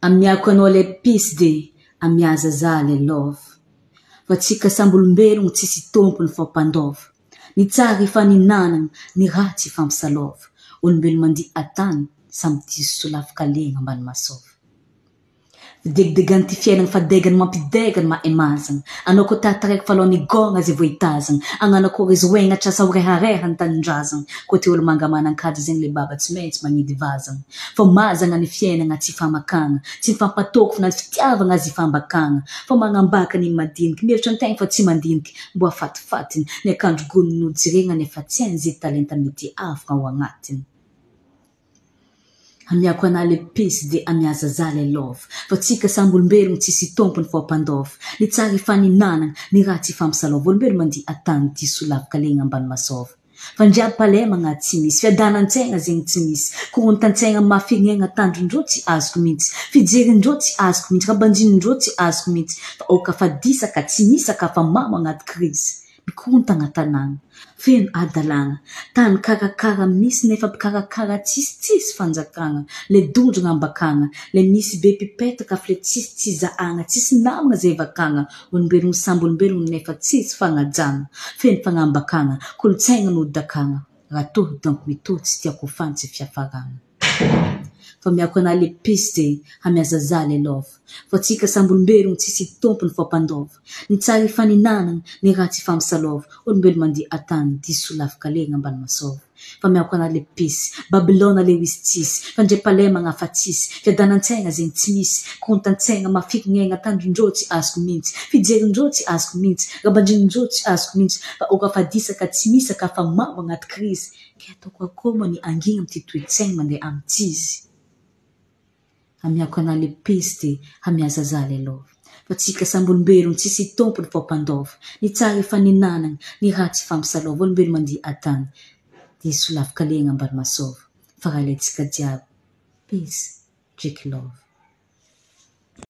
amiako anao le pisy amiaza za le love. Fa tsika sambolombelogno tsisy tompony fô mpandôva. Ny tsara ifaninanana, ny ratsy ifampisalôva. Olombelo mandia atany, samy diso solafin-kalena ambany masôva. Fidegidegany ty fiainana fa degany mampidegany ma emazana. Anao ko tataraiky fa laony gôna zay voitazana. Agnana ko rezy oegna trasa horehareha ny tanindrazana. Ko ty olo mangamanankady zegny le baba tsy maintsy magnidy vazana. Fa mazana ny fiainana tsy famakana. Tsy fampatoko na fitiavana azy ifambakana. Fa magnambaka ny madiniky. Mieritra ny tegna fa tsy mandiniky. Mbo afatifatiny. Ny akandro goniny jirena nefa tsy an'izay talenta mety afaka ao agnatiny. Amiako ana le pisy amiaza za le love. Fa tsika sambolombelogno tsisy tompony fô mpandôva. Ny tsara ifaninanana, ny ratsy ifampisalôva. Olombelo mandia atany diso lavin-kalena ambany masôva. Fandriam-palema agnaty tsy misy. Fiadanan-tsaigna zegny tsy misy. Korontan-tsaigna mafinegna tandrondreo tsy azoko mihitsy. Fijerindreo tsy azoko mihitsy. Kabanjinindreo tsy azoko mihitsy. Fa okafadisaka tsy misaka fa mamo agnaty krizy. Mikorontagna tanàna. Feno adalana. Tany karakara misy nefa karakara tsisy fanjakana. Le donjona ambakana. Le misy be pipetaka fa le tsisy zahana. Tsisy namana zay vakana. Olombelogno samby olombelogno nefa tsisy fagnajana. Feno fagnambakana. Kolotsaigna nodakana. Raha toho donko mito tsy tiako fantsy fiafarana. Fa miako ana le pisy amiaza za le love. Fa tsika sambolombelogno tsisy tompony fô mpandôva. Ny tsara ifaninanana, ny ratsy ifampisalôva. Olombelo mandia atany diso lavin-kalena ambany masôva. Fa miako ana le pisy, Babilôna le wisy tsisy. Fandriam-palema agnafatsisy. Fiadanan-tsaigna zegny tsy misy. Korontan-tsaigna mafikinegna tandrondreo tsy azoko mihitsy. Fijerindreo tsy azoko mihitsy. Rabandrinindreo tsy azoko mihitsy. Fa okafadisaka tsy misaka fa mamo agnaty krizy. Ke ataoko akôma ny angina amty toe-tsaigna mandeha amitizy. Amiako ana le pisy amiaza za le love. Fa tsika sambolombelogno tsisy tompony fô mpandôva. Ny tsara ifaninanana, ny ratsy ifampisalôva. Olombelo mandia atany diso lavin-kalena ambany masôva. Fa raha ilaitsika jiaby. Peace, draiky love.